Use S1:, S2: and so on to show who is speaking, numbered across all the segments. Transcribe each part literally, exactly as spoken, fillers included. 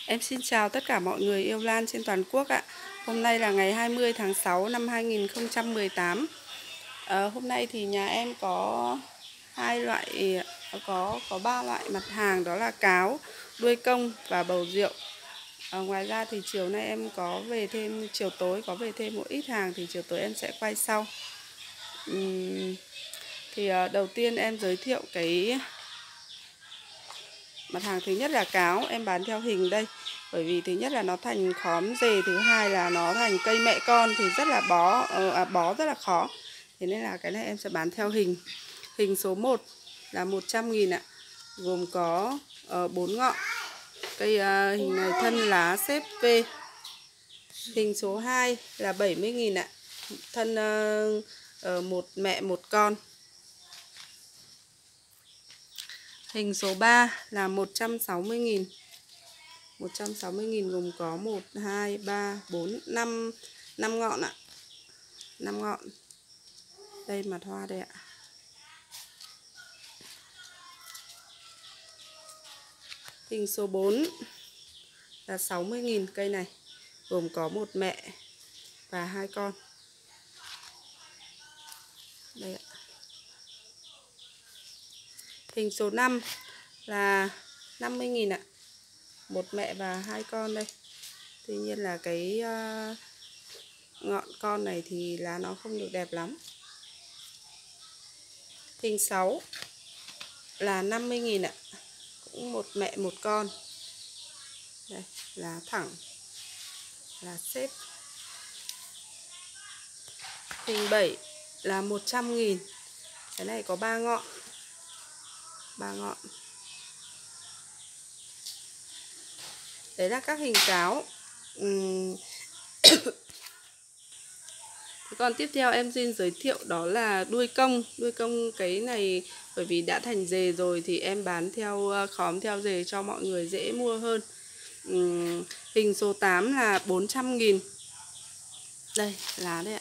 S1: Em xin chào tất cả mọi người yêu lan trên toàn quốc ạ. Hôm nay là ngày hai mươi tháng sáu năm hai nghìn không trăm mười tám. À, hôm nay thì nhà em có hai loại có có ba loại mặt hàng, đó là cáo, đuôi công và bầu rượu. À, ngoài ra thì chiều nay em có về thêm chiều tối có về thêm một ít hàng, thì chiều tối em sẽ quay sau. Uhm, thì uh, đầu tiên em giới thiệu cái mặt hàng thứ nhất là cáo. Em bán theo hình đây, bởi vì thứ nhất là nó thành khóm rề, thứ hai là nó thành cây mẹ con thì rất là bó à, bó rất là khó. Thế nên là cái này em sẽ bán theo hình. Hình số một là một trăm nghìn ạ, gồm có uh, bốn ngọn. Cây uh, hình này thân lá xếp V. Hình số hai là bảy mươi nghìn ạ, thân uh, uh, một mẹ một con. Hình số ba là một trăm sáu mươi nghìn. một trăm sáu mươi nghìn gồm có một, hai, ba, bốn, năm, năm ngọn ạ. năm ngọn. Đây mặt hoa đây ạ. Hình số bốn là sáu mươi nghìn, cây này gồm có một mẹ và hai con. Đây ạ. Hình số năm là năm mươi nghìn ạ, một mẹ và hai con đây. Tuy nhiên là cái uh, ngọn con này thì lá nó không được đẹp lắm. Hình sáu là năm mươi nghìn ạ, cũng một mẹ một con. Đây, lá thẳng, lá xếp. Hình bảy là một trăm nghìn. Cái này có ba ngọn. ba ngọn. Đấy là các hình cáo. uhm. Còn tiếp theo em xin giới thiệu đó là đuôi công. Đuôi công cái này bởi vì đã thành rề rồi thì em bán theo khóm theo rề cho mọi người dễ mua hơn. uhm. Hình số tám là bốn trăm nghìn. Đây, lá đây ạ.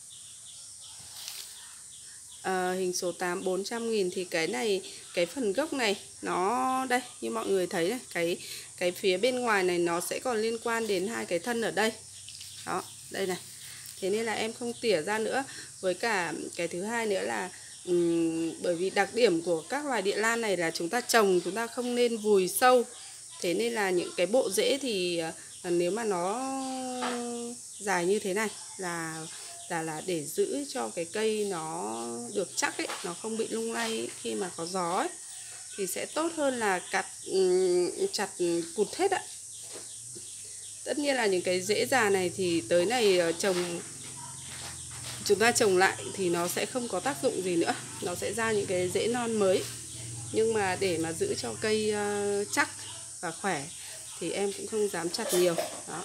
S1: À, hình số tám bốn trăm nghìn thì cái này, cái phần gốc này nó đây như mọi người thấy này, cái cái phía bên ngoài này nó sẽ còn liên quan đến hai cái thân ở đây. Đó, đây này. Thế nên là em không tỉa ra nữa. Với cả cái thứ hai nữa là um, bởi vì đặc điểm của các loài địa lan này là chúng ta trồng chúng ta không nên vùi sâu. Thế nên là những cái bộ rễ thì uh, nếu mà nó dài như thế này là là là để giữ cho cái cây nó được chắc ấy, nó không bị lung lay ấy, khi mà có gió ấy, thì sẽ tốt hơn là cắt um, chặt cụt hết ạ. Tất nhiên là những cái rễ già này thì tới này trồng chúng ta trồng lại thì nó sẽ không có tác dụng gì nữa, nó sẽ ra những cái rễ non mới. Nhưng mà để mà giữ cho cây uh, chắc và khỏe thì em cũng không dám chặt nhiều. Đó.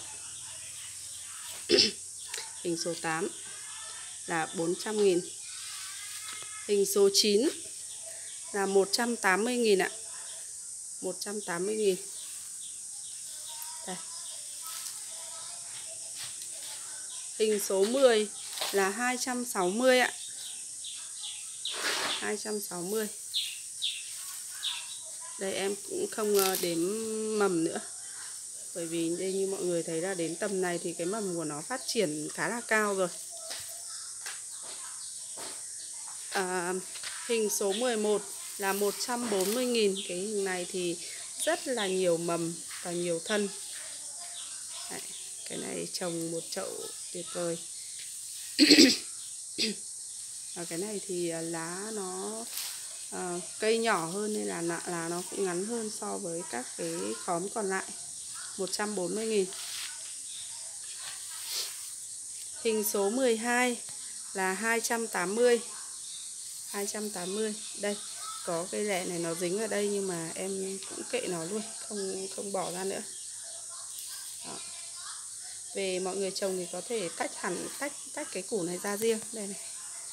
S1: Hình số tám là bốn trăm nghìn. Hình số chín là một trăm tám mươi nghìn ạ. một trăm tám mươi nghìn. Đây. Hình số mười là hai trăm sáu mươi ạ. hai trăm sáu mươi. Đây em cũng không đếm mầm nữa. Bởi vì đây như mọi người thấy là đến tầm này thì cái mầm của nó phát triển khá là cao rồi. À, hình số mười một là một trăm bốn mươi nghìn. Cái hình này thì rất là nhiều mầm và nhiều thân. Đấy, cái này trồng một chậu tuyệt vời. Và cái này thì lá nó à, cây nhỏ hơn nên là lá nó cũng ngắn hơn so với các cái khóm còn lại. một trăm bốn mươi nghìn. Hình số mười hai là hai trăm tám mươi. hai trăm tám mươi. Đây, có cây lẹ này nó dính ở đây nhưng mà em cũng kệ nó luôn, không không bỏ ra nữa. Đó. Về mọi người trồng thì có thể tách hẳn tách tách cái củ này ra riêng. Đây này.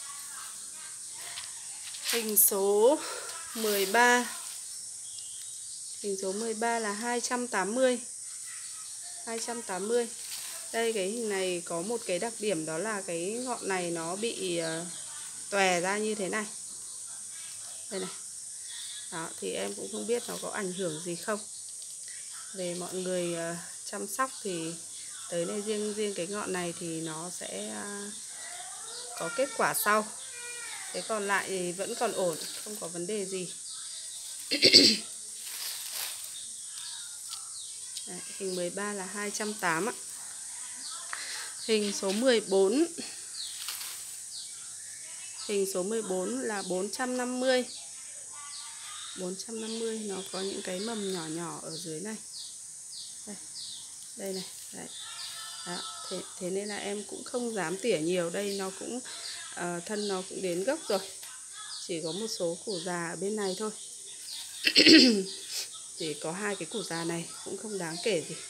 S1: Hình số mười ba. Hình số mười ba là hai trăm tám mươi. hai trăm tám mươi. Đây cái hình này có một cái đặc điểm đó là cái ngọn này nó bị uh, tòe ra như thế này. Đây này. Đó, thì em cũng không biết nó có ảnh hưởng gì không. về mọi người uh, chăm sóc thì tới đây riêng riêng cái ngọn này thì nó sẽ uh, có kết quả sau. Thế còn lại thì vẫn còn ổn, không có vấn đề gì. Đấy, hình mười ba là hai trăm tám mươi ạ. Hình số mười bốn, hình số mười bốn là bốn trăm năm mươi. bốn trăm năm mươi nó có những cái mầm nhỏ nhỏ ở dưới này. Đây, đây này, đấy. Đó, thế, thế nên là em cũng không dám tỉa nhiều. Đây nó cũng uh, thân nó cũng đến gốc rồi. Chỉ có một số củ già ở bên này thôi. Chỉ có hai cái củ già này cũng không đáng kể gì.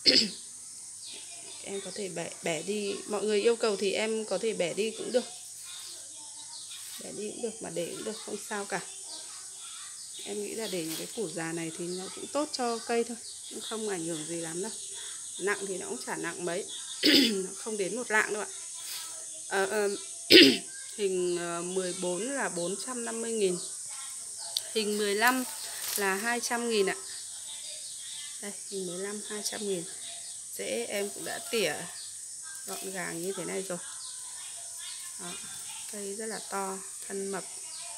S1: Em có thể bẻ, bẻ đi. Mọi người yêu cầu thì em có thể bẻ đi cũng được. Bẻ đi cũng được, mà để cũng được, không sao cả. Em nghĩ là để những cái củ già này thì nó cũng tốt cho cây thôi, cũng không ảnh hưởng gì lắm đâu. Nặng thì nó cũng chả nặng mấy. Nó không đến một lạng đâu ạ. à, à, Hình mười bốn là bốn trăm năm mươi nghìn. Hình mười lăm là hai trăm nghìn ạ. Đây, hình mười lăm hai trăm nghìn. Rễ em cũng đã tỉa gọn gàng như thế này rồi. Đó, cây rất là to, thân mập.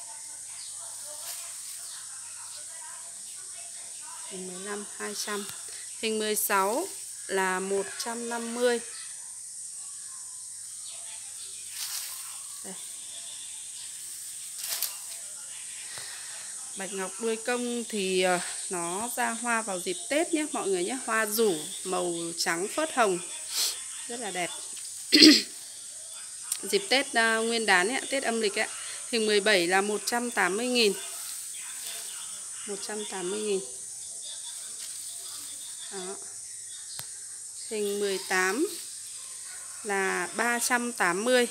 S1: Hình mười lăm hai trăm. Hình mười sáu là một trăm năm mươi. Đây. Bạch ngọc đuôi công thì nó ra hoa vào dịp Tết nhé mọi người nhé. Hoa rủ màu trắng phớt hồng, rất là đẹp. Dịp Tết uh, Nguyên đán ấy, Tết âm lịch ấy. Hình mười bảy là một trăm tám mươi nghìn. một trăm tám mươi nghìn. Đó. Hình mười tám là ba trăm tám mươi.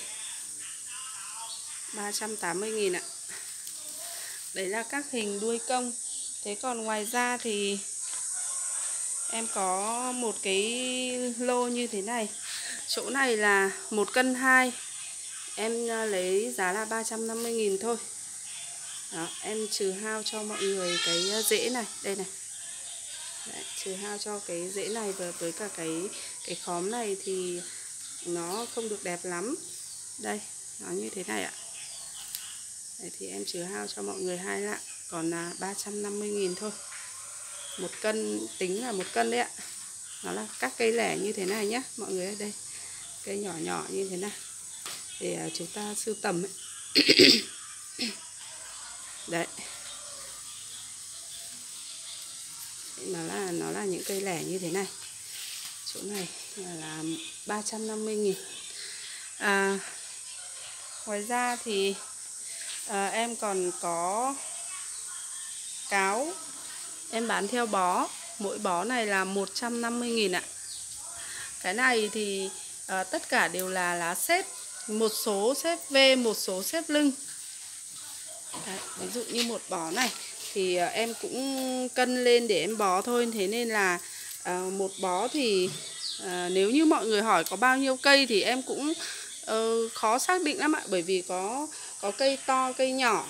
S1: ba trăm tám mươi nghìn ạ. Đấy là các hình đuôi công. Thế còn ngoài ra thì em có một cái lô như thế này. Chỗ này là một cân hai. Em lấy giá là ba trăm năm mươi nghìn thôi. Đó, em trừ hao cho mọi người cái rễ này. Đây này. Đấy, trừ hao cho cái rễ này và với cả cái cái khóm này thì nó không được đẹp lắm. Đây, nó như thế này ạ. Đấy, thì em trừ hao cho mọi người hai lạng, còn là ba trăm năm mươi nghìn thôi. Một cân, tính là một cân đấy ạ. Nó là các cây lẻ như thế này nhé mọi người. Đây, cây nhỏ nhỏ như thế này để chúng ta sưu tầm ấy. Đấy. Nó là nó là những cây lẻ như thế này. Chỗ này là ba trăm năm mươi nghìn. À, ngoài ra thì à, em còn có cáo. Em bán theo bó. Mỗi bó này là một trăm năm mươi nghìn ạ. Cái này thì à, tất cả đều là lá xếp. Một số xếp V, một số xếp lưng. Đấy, ví dụ như một bó này thì à, em cũng cân lên để em bó thôi. Thế nên là à, một bó thì à, nếu như mọi người hỏi có bao nhiêu cây thì em cũng uh, khó xác định lắm ạ. Bởi vì có, có cây to, cây nhỏ.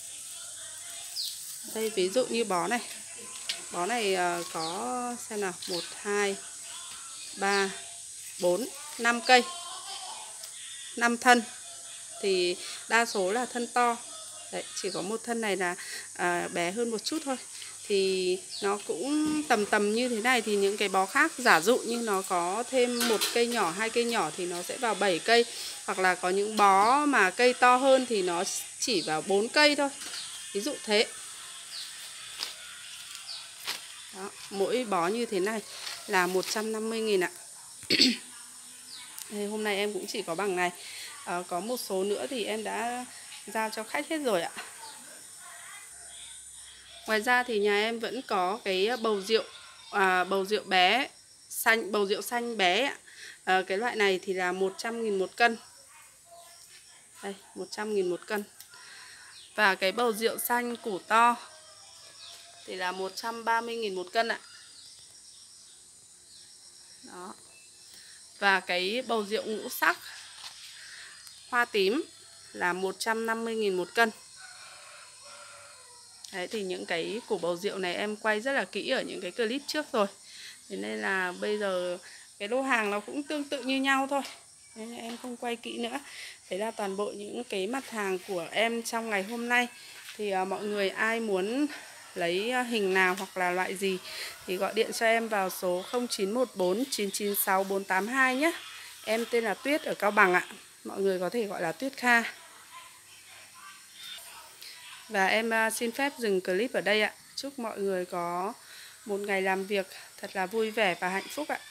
S1: Đây ví dụ như bó này. Bó này uh, có xem nào, một, hai, ba, bốn, năm cây, năm thân. Thì đa số là thân to. Đấy, chỉ có một thân này là à, bé hơn một chút thôi. Thì nó cũng tầm tầm như thế này. Thì những cái bó khác giả dụ như nó có thêm một cây nhỏ, hai cây nhỏ thì nó sẽ vào bảy cây. Hoặc là có những bó mà cây to hơn thì nó chỉ vào bốn cây thôi. Ví dụ thế. Đó, mỗi bó như thế này là một trăm năm mươi nghìn ạ. Đây, hôm nay em cũng chỉ có bằng này. à, Có một số nữa thì em đã giao cho khách hết rồi ạ. Ngoài ra thì nhà em vẫn có cái bầu rượu à, bầu rượu bé xanh, bầu rượu xanh bé ạ. À, cái loại này thì là một trăm nghìn một cân. Đây, một trăm nghìn một cân. Và cái bầu rượu xanh củ to thì là một trăm ba mươi nghìn một cân ạ. Đó. Và cái bầu rượu ngũ sắc hoa tím là một trăm năm mươi nghìn một cân. Đấy, thì những cái củ bầu rượu này em quay rất là kỹ ở những cái clip trước rồi. Thế nên là bây giờ cái lô hàng nó cũng tương tự như nhau thôi, nên em không quay kỹ nữa. Đấy là toàn bộ những cái mặt hàng của em trong ngày hôm nay. Thì uh, mọi người ai muốn lấy hình nào hoặc là loại gì thì gọi điện cho em vào số không chín một bốn chín chín sáu bốn tám hai nhé. Em tên là Tuyết ở Cao Bằng ạ. Mọi người có thể gọi là Tuyết Kha. Và em uh, xin phép dừng clip ở đây ạ. Chúc mọi người có một ngày làm việc thật là vui vẻ và hạnh phúc ạ.